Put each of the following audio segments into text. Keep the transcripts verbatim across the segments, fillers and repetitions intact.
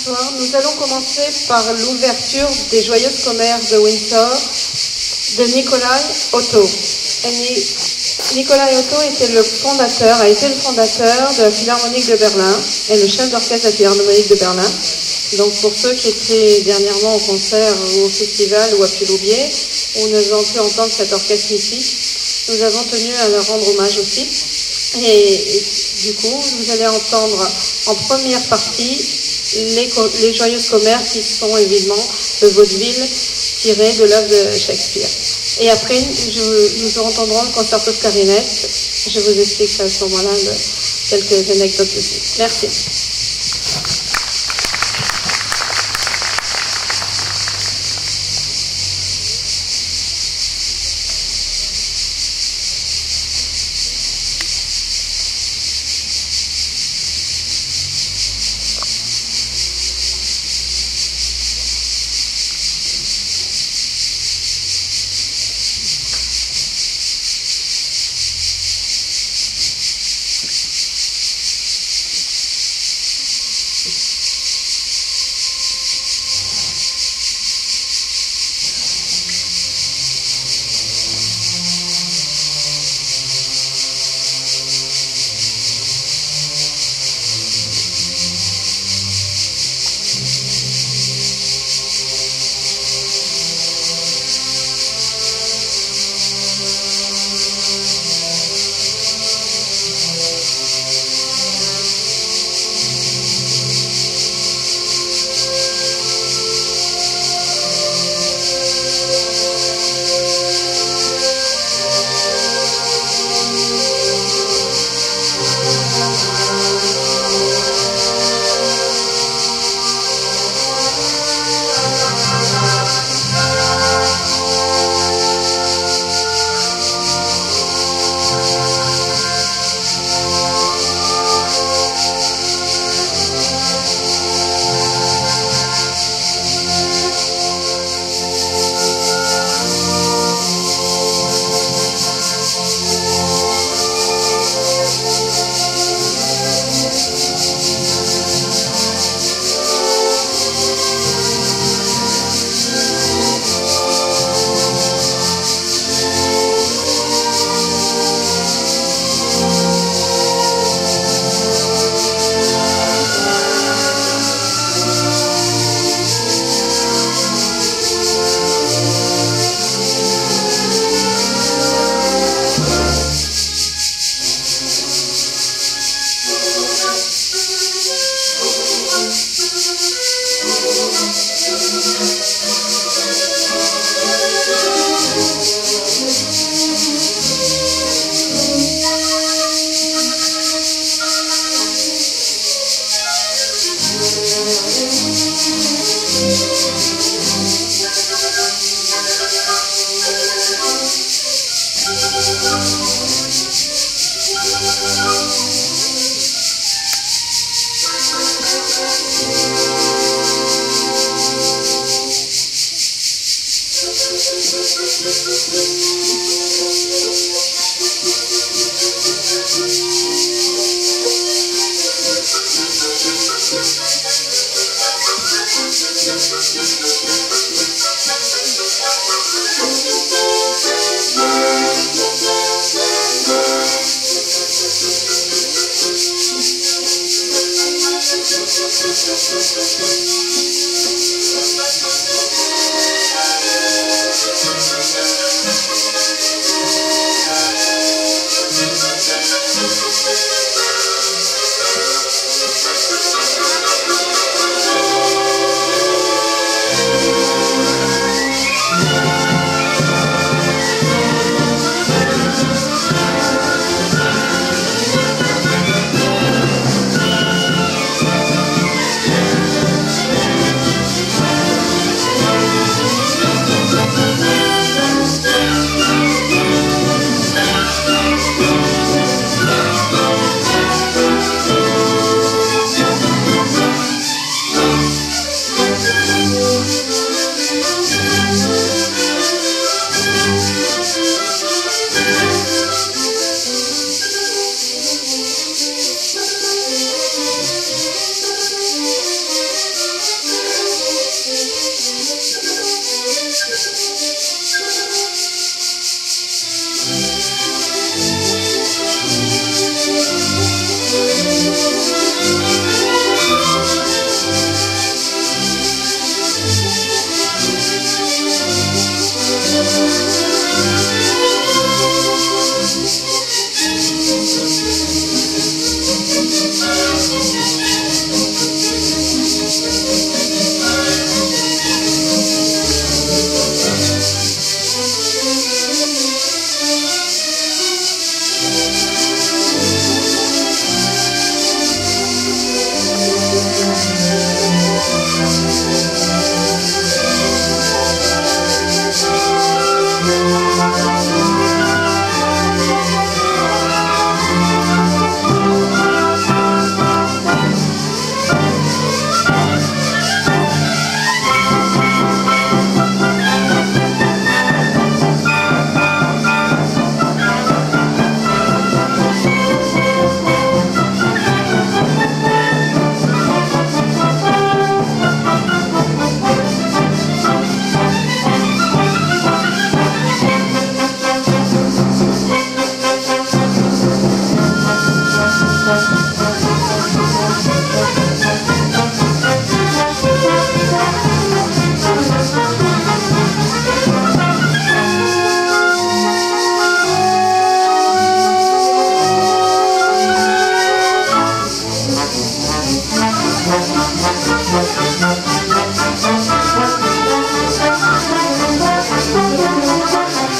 Bonsoir. Nous allons commencer par l'ouverture des Joyeuses Commerces de Windsor de Nikolai Otto. Et Ni- Nikolai Otto était le fondateur, a été le fondateur de la Philharmonique de Berlin et le chef d'orchestre de la Philharmonique de Berlin. Donc pour ceux qui étaient dernièrement au concert ou au festival ou à Piloubier, où nous avons pu entendre cet orchestre mythique, nous avons tenu à leur rendre hommage aussi. Et, et du coup, vous allez entendre en première partie les, co- les Joyeuses Commerces qui sont évidemment de vaudeville tiré de l'œuvre de Shakespeare. Et après, je, nous entendrons le concerto de clarinette. Je vous explique à ce moment-là le- quelques anecdotes dessus. Merci.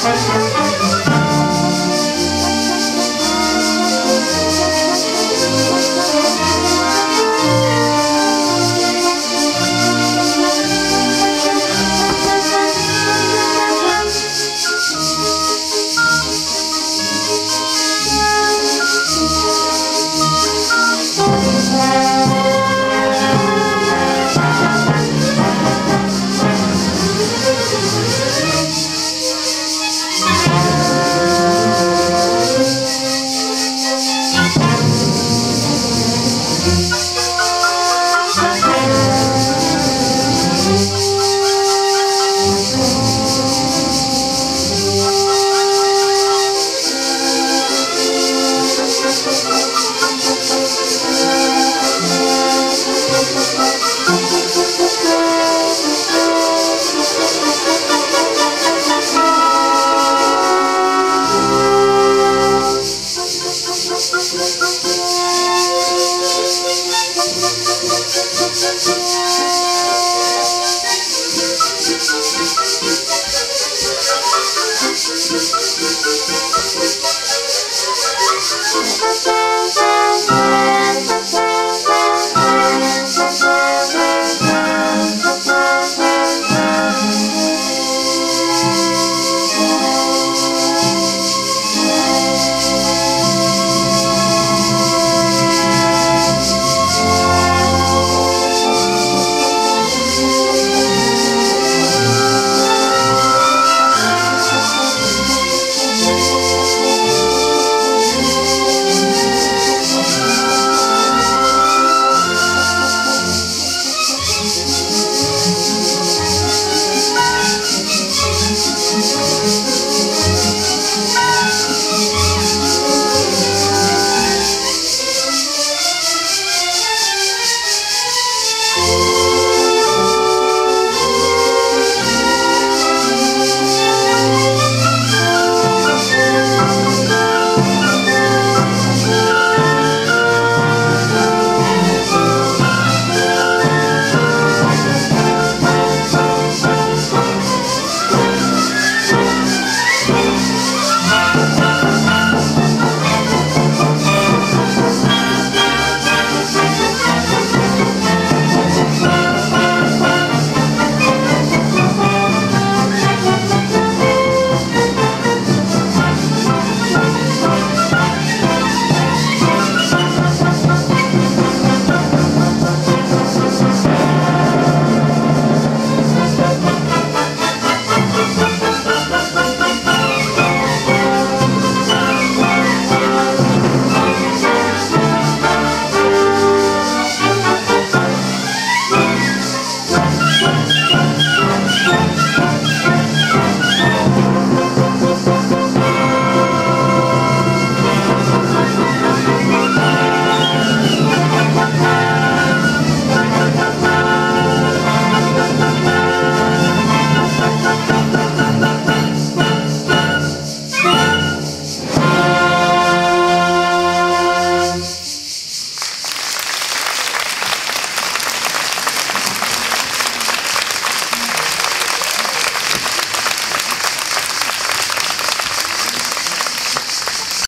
Thank you.